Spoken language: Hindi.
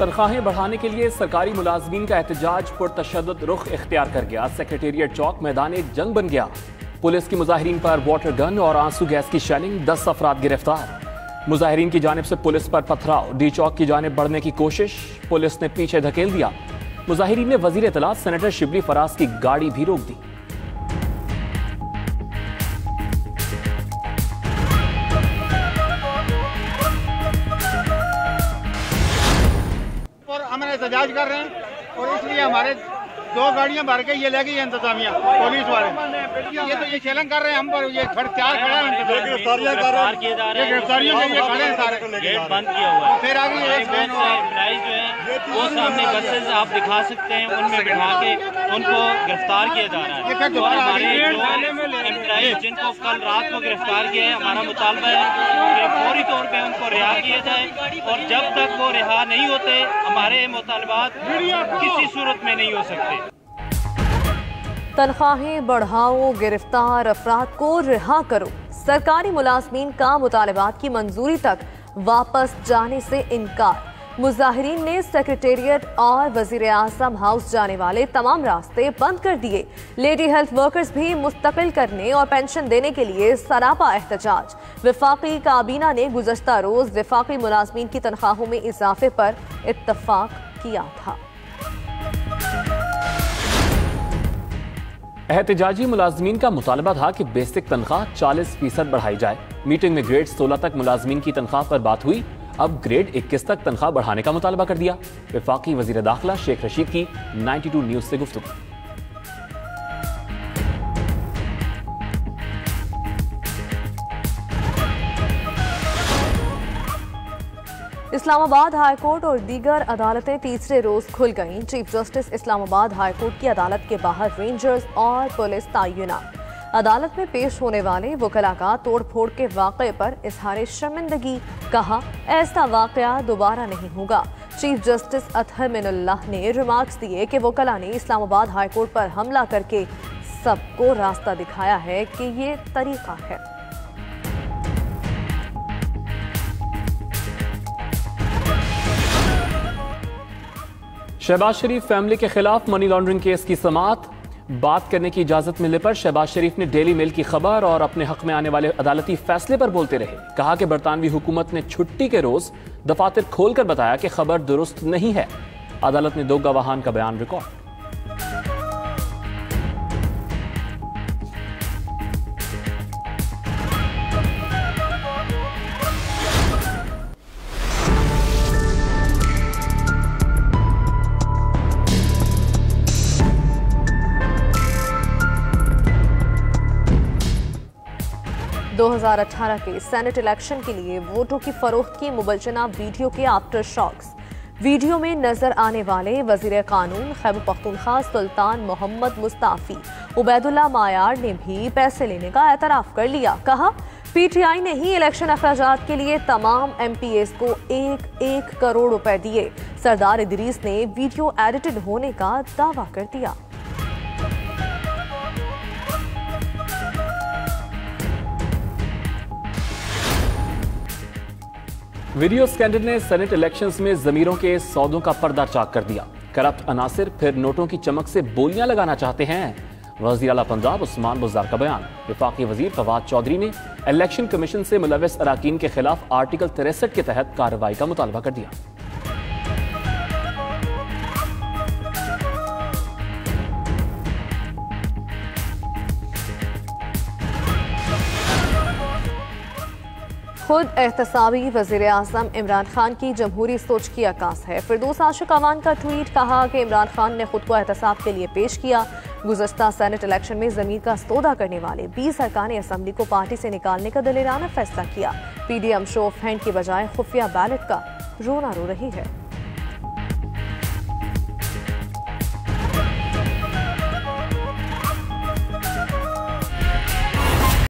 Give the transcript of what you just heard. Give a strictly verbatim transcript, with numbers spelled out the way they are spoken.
तनख्वाहें बढ़ाने के लिए सरकारी मुलाजमीन का एहतजाज पुरतशद्दुद रुख इख्तियार कर गया। सेक्रेटेरिएट चौक मैदान जंग बन गया। पुलिस की मुजाहिरीन पर वाटर गन और आंसू गैस की शेलिंग, दस अफराद गिरफ्तार। मुजाहिरीन की जानिब से पुलिस पर पथराव, डी चौक की जानिब बढ़ने की कोशिश, पुलिस ने पीछे धकेल दिया। मुजाहिरीन ने वजीर इत्तलात सेनेटर शिबली फराज की गाड़ी भी रोक दी। हम एहतजाज कर रहे हैं और इसलिए हमारे दो गाड़ियां भर के ये ले गई इंतजामिया पुलिस वाले। ये तो ये चैलेंज कर रहे हैं हम पर, ये खड़ चार खड़े हैं, गिरफ्तारियां कर रहे हैं, गिरफ्तारियों के लिए खड़े हैं सारे। गेट बंद किया हुआ है। फिर आगे एक एम्प्लॉइज जो है वो सामने बसेस आप दिखा सकते हैं, उनमें बिठा के उनको गिरफ्तार किया जा रहा है। तो हमारे जो एम्प्लॉइज जिनको कल रात को गिरफ्तार किया है, हमारा मुतालबा है कि फौरी तौर पर उनको रिहा किया जाए और जब तक वो रिहा नहीं होते हमारे मुतालबात किसी सूरत में नहीं हो सकते। तनख्वाहें बढ़ाओ, गिरफ्तार अफराद को रिहा करो। सरकारी मुलाजमीन का मुतालबात की मंजूरी तक वापस जाने से इनकार। मुजाहिरीन ने सेक्रेटेरिएट और वजीर आजम हाउस जाने वाले तमाम रास्ते बंद कर दिए। लेडी हेल्थ वर्कर्स भी मुस्तकिल करने और पेंशन देने के लिए सरापा एहतजाज। वफाकी काबीना ने गुज़श्ता रोज वफाकी मुलाजमीन की तनख्वाहों में इजाफे पर इत्तफाक किया था। एहतजाजी मुलाजमीन का मुतालबा था कि बेसिक तनख्वाह चालीस फीसद बढ़ाई जाए। मीटिंग में ग्रेड सोलह तक मुलाजमीन की तनख्वाह पर बात हुई। अब ग्रेड इक्कीस तक तनख्वाह बढ़ाने का मुतालबा कर दिया। वफाकी वजीर दाखिला शेख रशीद की बानवे न्यूज से गुफ्तगू। इस्लामाबाद हाई कोर्ट और दीगर अदालतें तीसरे रोज खुल गईं। Chief justice Islamabad high court की अदालत के बाहर रेंजर्स और पुलिस तैनात। अदालत में पेश होने वाले वकला का तोड़ फोड़ के वाक़े पर इजहार शर्मिंदगी, कहा ऐसा वाक़या दोबारा नहीं होगा। चीफ जस्टिस अतहर मिनुल्लाह ने रिमार्क्स दिए कि वकला ने इस्लामाबाद हाई कोर्ट पर हमला करके सबको रास्ता दिखाया है कि ये तरीका है। शहबाज शरीफ फैमिली के खिलाफ मनी लॉन्ड्रिंग केस की समाअत। बात करने की इजाजत मिलने पर शहबाज शरीफ ने डेली मेल की खबर और अपने हक में आने वाले अदालती फैसले पर बोलते रहे। कहा कि बरतानवी हुकूमत ने छुट्टी के रोज दफातर खोलकर बताया कि खबर दुरुस्त नहीं है। अदालत ने दो गवाहान का बयान रिकॉर्ड। दो हज़ार अठारह के सेनेट इलेक्शन के लिए वोटों की फरोख्त की मुबलचना वीडियो के आफ्टर शॉक्स। वीडियो में नजर आने वाले वजीर कानून खैबर पख्तूनख्वा सुल्तान मोहम्मद मुस्ताफी उबैदुल्ला मायार ने भी पैसे लेने का एतराफ कर लिया। कहा पीटीआई ने ही इलेक्शन अखराजात के लिए तमाम एमपीएस को एक एक करोड़ रुपए दिए। सरदार इदरीस ने वीडियो एडिटेड होने का दावा कर दिया। वीडियो स्कैंडल ने सेनेट इलेक्शंस में जमीरों के सौदों का पर्दा चाक कर दिया। करप्ट अनासिर फिर नोटों की चमक से बोलियां लगाना चाहते हैं। वज़ीर आला पंजाब उस्मान बुज़दार का बयान। वफाकी वजीर फवाद चौधरी ने इलेक्शन कमीशन से मुलव्वस अराकीन के खिलाफ आर्टिकल तिरसठ के तहत कार्रवाई का मुतालबा कर दिया। खुद एहतसाबी वज़ीर आज़म इमरान खान की जमहूरी सोच की अक्कास है। फिरदौस आशिक अवान का ट्वीट, कहा कि इमरान खान ने खुद को एहतसाब के लिए पेश किया। गुज़श्ता सेनेट इलेक्शन में ज़मीर का सौदा करने वाले बीस अरकान असम्बली को पार्टी से निकालने का दिलेराना फैसला किया। पीडीएम शो ऑफ हैंड की बजाय खुफिया बैलेट का रोना रो रही है।